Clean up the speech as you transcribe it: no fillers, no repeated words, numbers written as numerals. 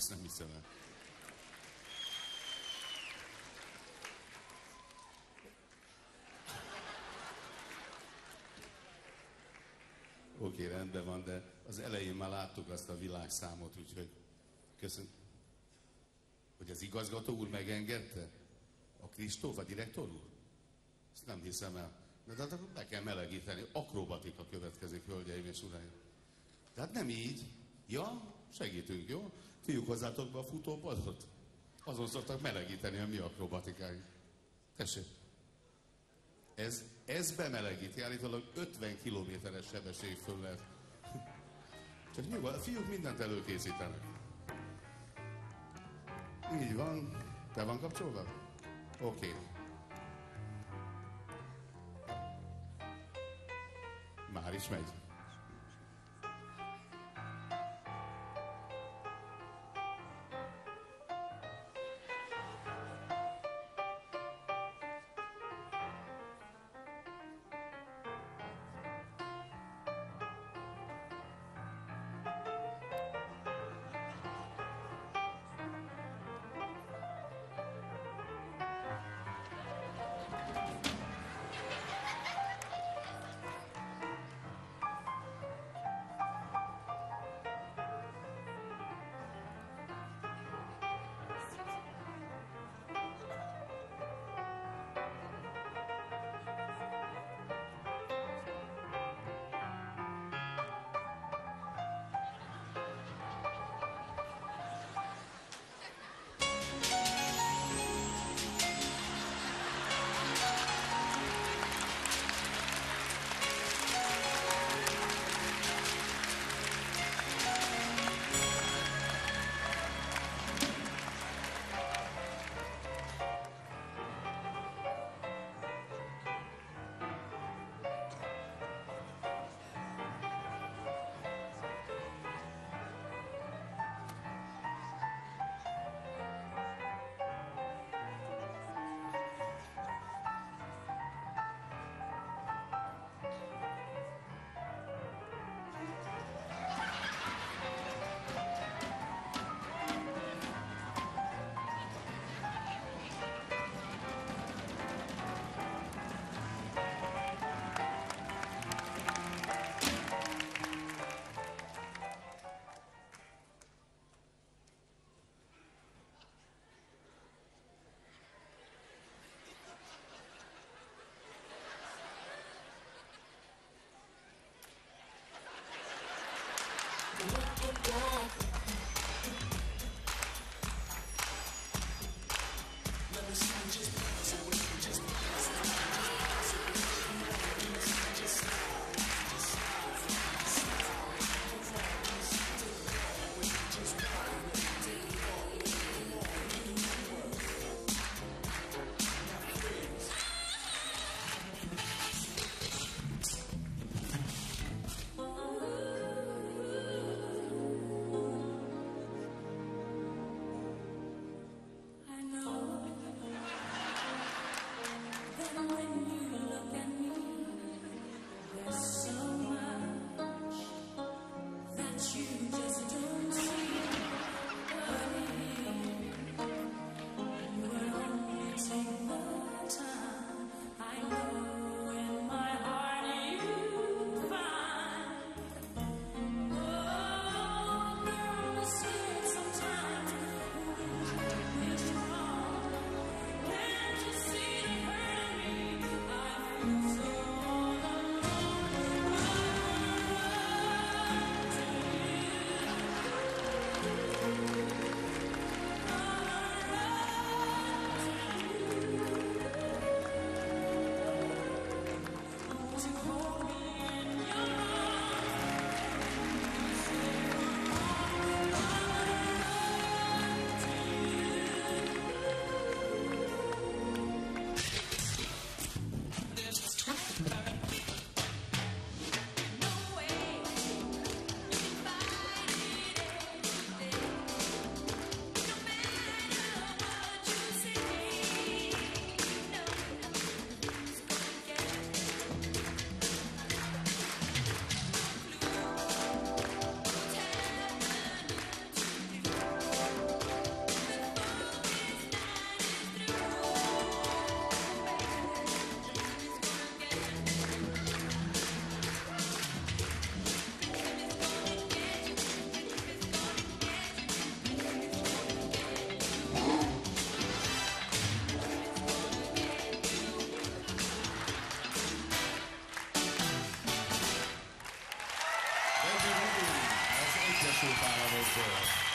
Ezt nem hiszem el. Oké, rendben van, de az elején már láttuk azt a világszámot, úgyhogy köszönöm. Hogy az igazgató úr megengedte? A Kristóf, a direktor úr? Ezt nem hiszem el. De akkor be kell melegíteni. Akrobatika következik, hölgyeim és uraim. Tehát nem így. Ja, segítünk, jó? Fiúk, hozzátok be a futópadot. Azon szoktak melegíteni a mi akrobatikáink. Tessék. Ez bemelegíti, állítólag 50 kilométeres sebesség föl lehet. Csak nyugodt, a fiúk mindent előkészítenek. Így van. Te van kapcsolva? Oké. Már is megy. Lássuk Pál a